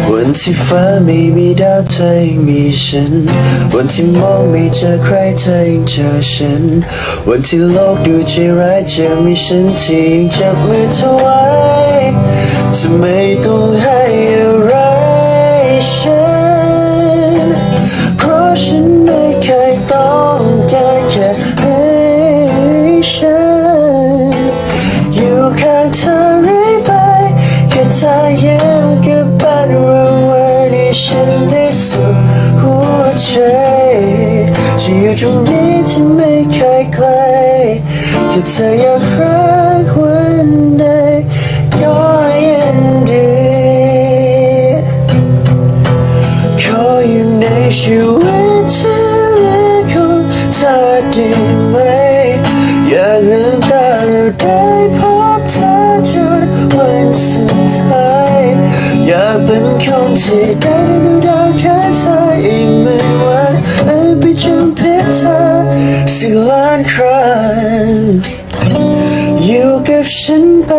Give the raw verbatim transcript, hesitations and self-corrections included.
วันที่ฟ้าไม่มีดาวเธอยังมีฉันวันที่มองไม่เจอใครเธอยังเจอฉันวันที่โลกดูใจร้ายจะมีฉันที่ยังจับมือเธอไว้จะไม่ต้องให้อะไรฉันเพราะฉันไม่เคยต้องการแค่ให้ฉันอยู่ข้างเธอเรื่อยไปแค่เธอยิ้มก็เป็นรางวัลให้ฉันได้สุดหัวใจจะอยู่ตรงนี้ที่ไม่เคยไกลถ้าเธออยากรักวันใดก็ยินดีขออยู่ในชีวิตที่เหลือของเธอได้ไหมอย่าลืมตาแล้วได้พบเธอจนวันสุดท้ายอยากเป็นคนที่ได้ดูดาวแค่เธออีกไม่วันและไปจำผิดเธอสิล้านครั้งอยู่กับฉันไป